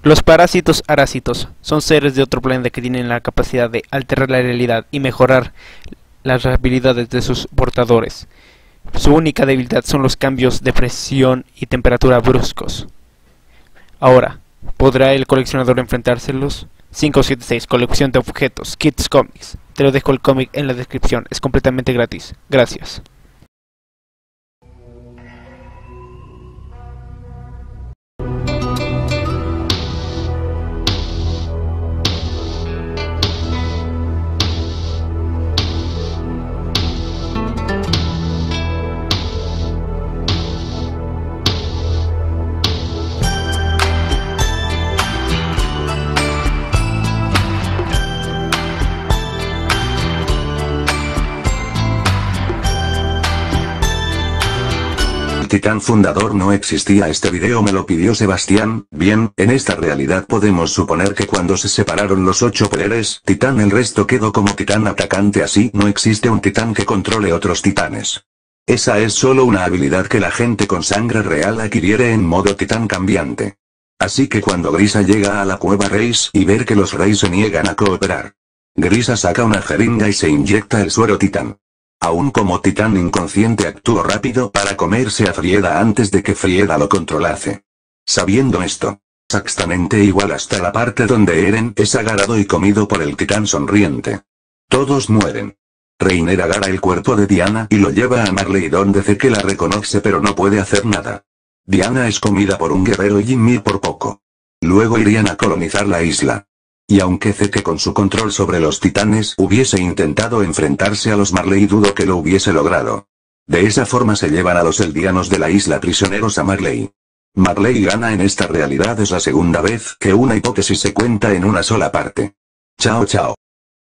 Los parásitos arásitos son seres de otro planeta que tienen la capacidad de alterar la realidad y mejorar las habilidades de sus portadores. Su única debilidad son los cambios de presión y temperatura bruscos. Ahora, ¿podrá el coleccionador enfrentárselos? 576, colección de objetos, Kids Comics. Te lo dejo el cómic en la descripción, es completamente gratis. Gracias. Titán fundador no existía. Este video me lo pidió Sebastián. Bien, en esta realidad podemos suponer que cuando se separaron los 8 poderes Titán, el resto quedó como Titán atacante. Así no existe un Titán que controle otros titanes. Esa es solo una habilidad que la gente con sangre real adquiere en modo Titán cambiante. Así que cuando Grisa llega a la cueva Reis y ver que los Reis se niegan a cooperar, Grisa saca una jeringa y se inyecta el suero Titán. Aún como Titán inconsciente actuó rápido para comerse a Frieda antes de que Frieda lo controlase. Sabiendo esto, exactamente igual hasta la parte donde Eren es agarrado y comido por el Titán sonriente. Todos mueren. Reiner agarra el cuerpo de Diana y lo lleva a Marley donde Zeke la reconoce pero no puede hacer nada. Diana es comida por un guerrero Jimmy por poco. Luego irían a colonizar la isla. Y aunque Zeke con su control sobre los titanes hubiese intentado enfrentarse a los Marley, dudo que lo hubiese logrado. De esa forma se llevan a los eldianos de la isla prisioneros a Marley. Marley gana en esta realidad. Es la segunda vez que una hipótesis se cuenta en una sola parte. Chao chao.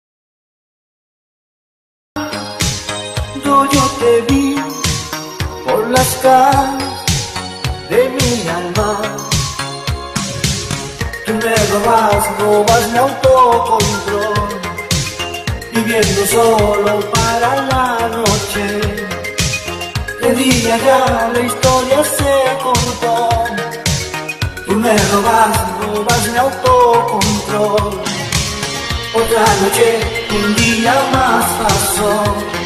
Yo te vi por las calles de mi alma. Tú me robas mi autocontrol, viviendo solo para la noche. De día ya la historia se contó. Tú me robas mi autocontrol. Otra noche, un día más pasó.